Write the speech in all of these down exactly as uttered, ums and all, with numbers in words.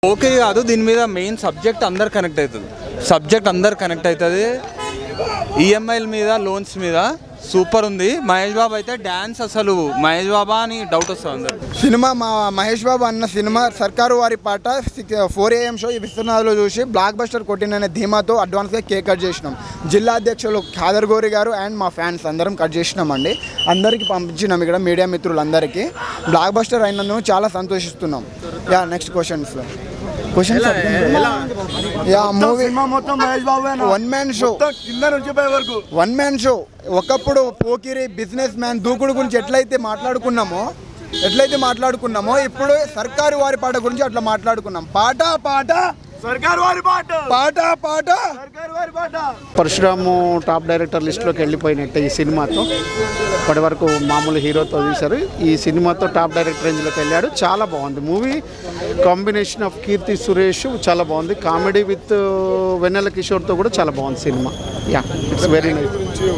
Okay కాదు, దీని మీద మెయిన్ సబ్జెక్ట్ అందరు కనెక్ట్ అవుతుంది సబ్జెక్ట్ అందరు కనెక్ట్ అవుతుంది ఈఎంఐల మీద లోన్స్ మీద సూపర్ ఉంది. మహేష్ బాబు అయితే డ్యాన్స్ అసలు మహేష్ బాబా అని డౌట్ వస్తుంది అందరు. సినిమా మా మహేష్ బాబు అన్న సినిమా సర్కారు వారి పాట ఫోర్ ఏఎం షో ఈ విశ్వనాథ్లో చూసి బ్లాక్ బస్టర్ కొట్టిననే ధీమాతో అడ్వాన్స్గా కేక్ కట్ చేసినాం. జిల్లా అధ్యక్షులు ఖాదర్ గోరి గారు అండ్ మా ఫ్యాన్స్ అందరం కట్ చేసినామండి. అందరికీ పంపించినాం ఇక్కడ మీడియా మిత్రులందరికీ. బ్లాక్ బస్టర్ అయినందుకు చాలా సంతోషిస్తున్నాం. Yeah next questions question yeah movie one man show one man show ఒకప్పుడు పోకిరి బిజినెస్ మ్యాన్ దూకుడు గురించి ఎట్లయితే మాట్లాడుకున్నామో ఎట్లయితే మాట్లాడుకున్నామో ఇప్పుడు సర్కారు వారి పాట గురించి అట్లా మాట్లాడుకున్నాం. పాట పాట సర్కారు వారి పాట పాట పాట సర్కారు వారి పాట. పరశురాము టాప్ డైరెక్టర్ లిస్టులోకి వెళ్ళిపోయినట్టే ఈ సినిమాతో. ఇప్పటి వరకు మామూలు హీరోతో తీశారు, ఈ సినిమాతో టాప్ డైరెక్టర్ రేంజ్లోకి వెళ్ళాడు. చాలా బాగుంది movie. Combination of Keerthy Suresh చాలా బాగుంది. కామెడీ విత్ వెన్నెల కిషోర్తో కూడా చాలా బాగుంది సినిమా. Yeah it's very nice.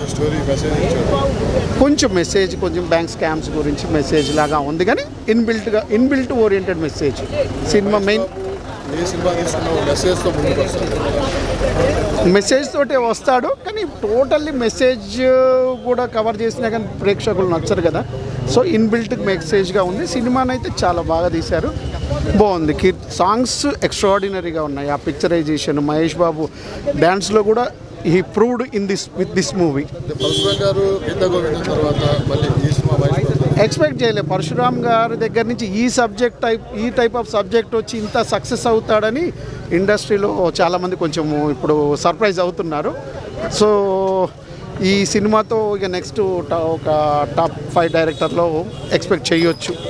కొంచెం మెసేజ్ కొంచెం బ్యాంక్ స్కామ్స్ గురించి మెసేజ్ లాగా ఉంది, కానీ ఇన్బిల్ట్గా ఇన్బిల్ట్ ఓరియంటెడ్ మెసేజ్ సినిమా. మెయిన్ మెసేజ్ తోటే వస్తాడు, కానీ టోటల్లీ మెసేజ్ కూడా కవర్ చేసినా కానీ ప్రేక్షకులు నచ్చరు కదా. సో ఇన్బిల్ట్ మెసేజ్గా ఉంది. సినిమానైతే చాలా బాగా తీశారు, బాగుంది. కీర్తి సాంగ్స్ ఎక్స్ట్రాడినరీగా ఉన్నాయి. ఆ పిక్చరైజేషన్ మహేష్ బాబు డ్యాన్స్లో కూడా he proved in this with this movie. Expect చేయలేదు పరశురామ్ గారి దగ్గర నుంచి ఈ సబ్జెక్ట్ టైప్ ఈ టైప్ ఆఫ్ సబ్జెక్ట్ వచ్చి ఇంత సక్సెస్ అవుతాడని ఇండస్ట్రీలో చాలామంది కొంచెం ఇప్పుడు సర్ప్రైజ్ అవుతున్నారు. సో ఈ సినిమాతో ఇక నెక్స్ట్ ఒక టాప్ ఫైవ్ డైరెక్టర్లో ఎక్స్పెక్ట్ చేయొచ్చు.